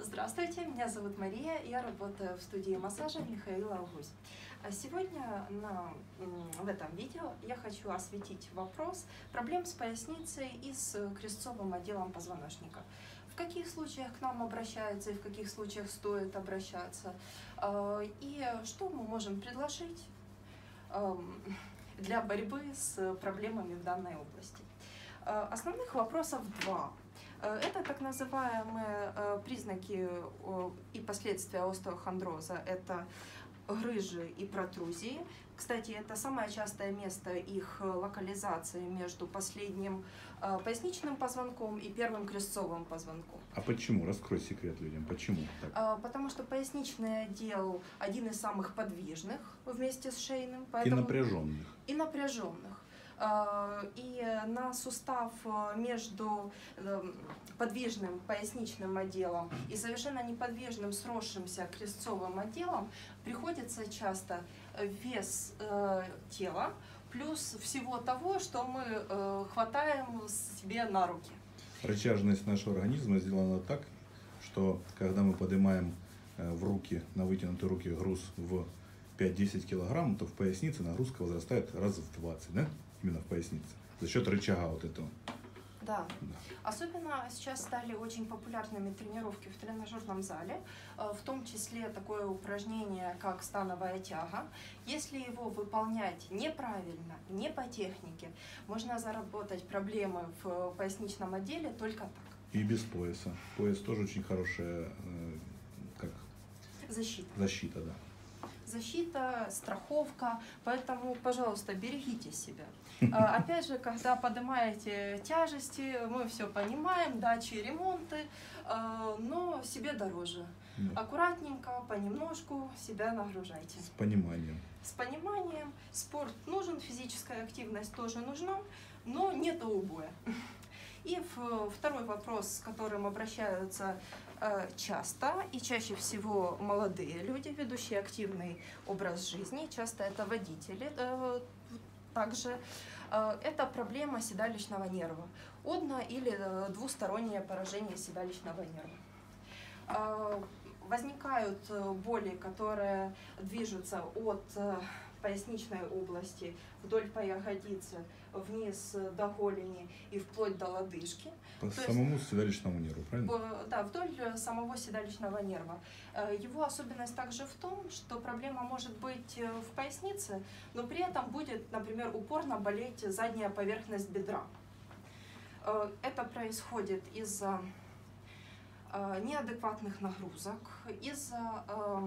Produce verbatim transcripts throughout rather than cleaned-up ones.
Здравствуйте, меня зовут Мария, я работаю в студии массажа Михаила Аугусь. А сегодня на, в этом видео я хочу осветить вопрос проблем с поясницей и с крестцовым отделом позвоночника. В каких случаях к нам обращаются и в каких случаях стоит обращаться, и что мы можем предложить для борьбы с проблемами в данной области. Основных вопросов два. Это так называемые признаки и последствия остеохондроза. Это грыжи и протрузии. Кстати, это самое частое место их локализации между последним поясничным позвонком и первым крестцовым позвонком. А почему? Раскрой секрет людям. Почему так? Потому что поясничный отдел один из самых подвижных вместе с шейным. Поэтому... И напряженных. И напряженных. И на сустав между подвижным поясничным отделом и совершенно неподвижным сросшимся крестцовым отделом приходится часто вес тела плюс всего того, что мы хватаем себе на руки. Рычажность нашего организма сделана так, что когда мы поднимаем в руки, на вытянутые руки груз в пять-десять килограмм, то в пояснице нагрузка возрастает раз в двадцать, да? Именно в пояснице, за счет рычага вот этого. Да. да. Особенно сейчас стали очень популярными тренировки в тренажерном зале, в том числе такое упражнение, как становая тяга. Если его выполнять неправильно, не по технике, можно заработать проблемы в поясничном отделе только так. И без пояса. Пояс тоже очень хорошая как... защита. Защита, да. Защита, страховка, поэтому, пожалуйста, берегите себя. Опять же, когда поднимаете тяжести, мы все понимаем, дачи, ремонты, но себе дороже. Да. Аккуратненько, понемножку себя нагружайте. С пониманием. С пониманием. Спорт нужен, физическая активность тоже нужна, но нет убоя. И второй вопрос, с которым обращаются часто и чаще всего молодые люди, ведущие активный образ жизни, часто это водители, также это проблема седалищного нерва, одно- или двустороннее поражение седалищного нерва. Возникают боли, которые движутся от поясничной области вдоль по ягодице, вниз до голени и вплоть до лодыжки. По То самому есть, седалищному нерву, правильно? Да, вдоль самого седалищного нерва. Его особенность также в том, что проблема может быть в пояснице, но при этом будет, например, упорно болеть задняя поверхность бедра. Это происходит из-за неадекватных нагрузок, из-за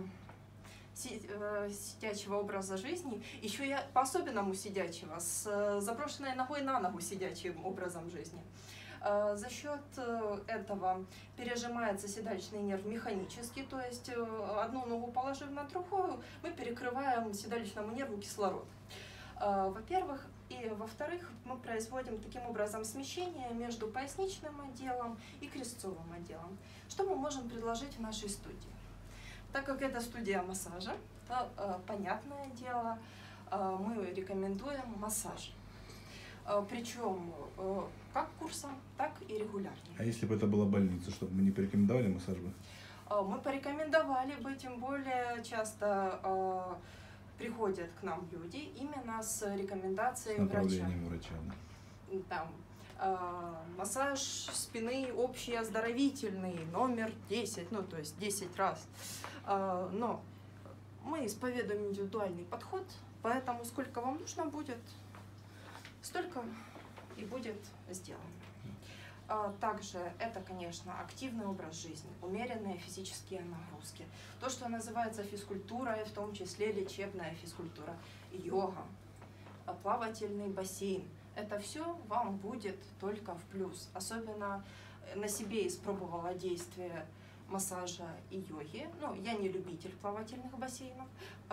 сидячего образа жизни, еще и по-особенному сидячего, с заброшенной ногой на ногу сидячим образом жизни. За счет этого пережимается седалищный нерв механически, то есть одну ногу положив на другую, мы перекрываем седалищному нерву кислород. Во-первых, и во-вторых, мы производим таким образом смещение между поясничным отделом и крестцовым отделом. Что мы можем предложить в нашей студии? Так как это студия массажа, то, понятное дело, мы рекомендуем массаж. Причем как курсом, так и регулярно. А если бы это была больница, чтобы мы не порекомендовали массаж бы? Мы порекомендовали бы, тем более часто приходят к нам люди именно с рекомендацией врача. врача. Там, массаж спины общий оздоровительный, номер десять, ну то есть десять раз. Но мы исповедуем индивидуальный подход, поэтому сколько вам нужно будет, столько и будет сделано. Также это, конечно, активный образ жизни, умеренные физические нагрузки. То, что называется физкультурой, в том числе лечебная физкультура, йога, плавательный бассейн. Это все вам будет только в плюс. Особенно на себе испробовала действие массажа и йоги. Ну, я не любитель плавательных бассейнов.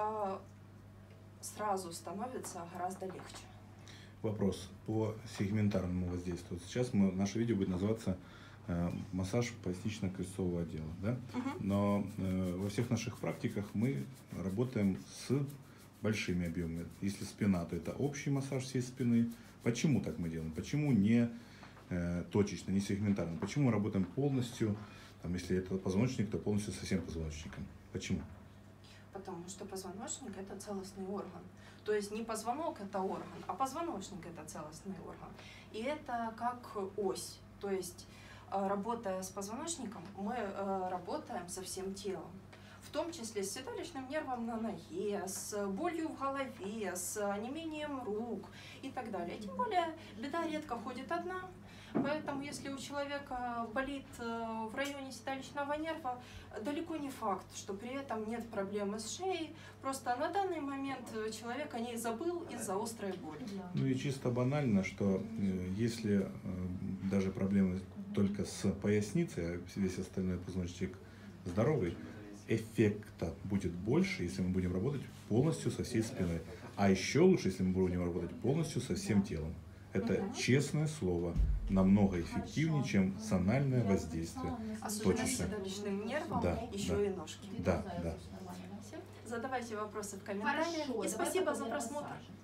Сразу становится гораздо легче. Вопрос по сегментарному воздействию. Сейчас мы, наше видео будет называться э, массаж пояснично-крестцового отдела. Да? Угу. Но э, во всех наших практиках мы работаем с большими объемами. Если спина, то это общий массаж всей спины. Почему так мы делаем? Почему не э, точечно, не сегментарно? Почему мы работаем полностью Там, если это позвоночник, то полностью со всем позвоночником. Почему? Потому что позвоночник – это целостный орган. То есть не позвонок – это орган, а позвоночник – это целостный орган. И это как ось. То есть, работая с позвоночником, мы работаем со всем телом. В том числе с седалищным нервом на ноге, с болью в голове, с онемением рук и так далее. Тем более, беда редко ходит одна. Поэтому, если у человека болит в районе седалищного нерва, далеко не факт, что при этом нет проблемы с шеей. Просто на данный момент человек о ней забыл из-за острой боли. Ну и чисто банально, что если даже проблемы только с поясницей, а весь остальной позвоночник здоровый, эффекта будет больше, если мы будем работать полностью со всей спиной. А еще лучше, если мы будем работать полностью со всем телом. Это угу. честное слово, намного эффективнее, чем сональное воздействие. Особенно с седалищным нервом, да, еще да. и ножки. Да, да. Задавайте вопросы в комментариях. И спасибо за просмотр.